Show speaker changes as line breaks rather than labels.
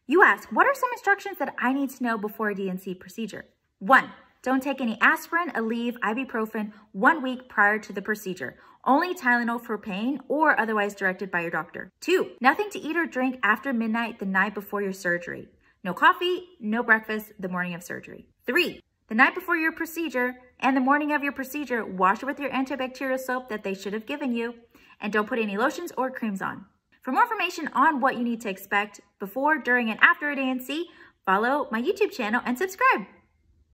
You ask, what are some instructions that I need to know before a D&C procedure? 1. Don't take any aspirin, Aleve, ibuprofen 1 week prior to the procedure. Only Tylenol for pain or otherwise directed by your doctor. 2. Nothing to eat or drink after midnight the night before your surgery. No coffee, no breakfast the morning of surgery. 3. The night before your procedure and the morning of your procedure, wash it with your antibacterial soap that they should have given you, and don't put any lotions or creams on. For more information on what you need to expect before, during, and after a D&C, follow my YouTube channel and subscribe.